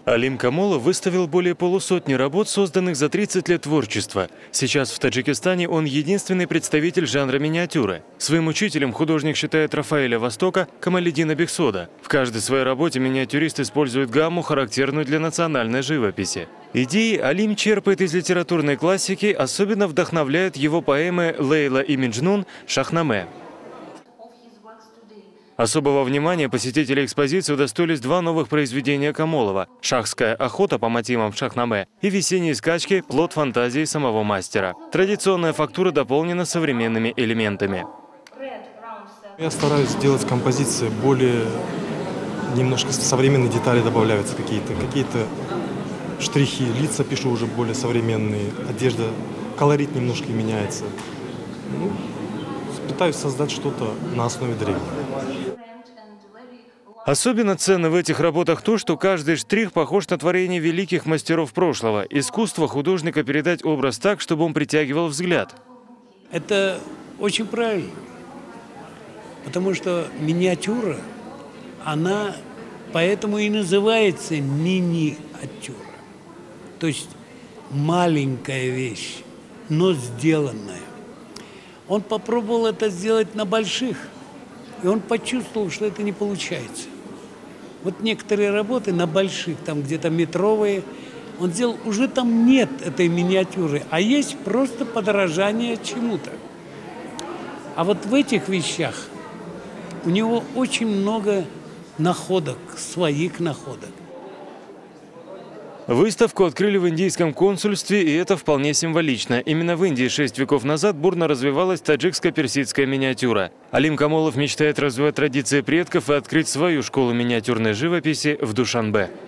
Алим Камолов выставил более полусотни работ, созданных за 30 лет творчества. Сейчас в Таджикистане он единственный представитель жанра миниатюры. Своим учителем художник считает Рафаэля Востока Камалиддина Бексода. В каждой своей работе миниатюрист использует гамму, характерную для национальной живописи. Идеи Алим черпает из литературной классики, особенно вдохновляют его поэмы «Лейла и Меджнун», «Шахнаме». Особого внимания посетители экспозиции удостоились два новых произведения Камолова – «Шахская охота» по мотивам Шахнаме и «Весенние скачки» – плод фантазии самого мастера. Традиционная фактура дополнена современными элементами. Я стараюсь сделать композиции более, немножко современные детали добавляются какие-то штрихи, лица пишу уже более современные, одежда, колорит немножко меняется. Пытаюсь создать что-то на основе древнего. Особенно ценно в этих работах то, что каждый штрих похож на творение великих мастеров прошлого. Искусство художника передать образ так, чтобы он притягивал взгляд. Это очень правильно, потому что миниатюра, она поэтому и называется миниатюра. То есть маленькая вещь, но сделанная. Он попробовал это сделать на больших, и он почувствовал, что это не получается. Вот некоторые работы на больших, там где-то метровые, он сделал, уже там нет этой миниатюры, а есть просто подражание чему-то. А вот в этих вещах у него очень много находок, своих находок. Выставку открыли в индийском консульстве, и это вполне символично. Именно в Индии 6 веков назад бурно развивалась таджикско-персидская миниатюра. Алим Камолов мечтает развивать традиции предков и открыть свою школу миниатюрной живописи в Душанбе.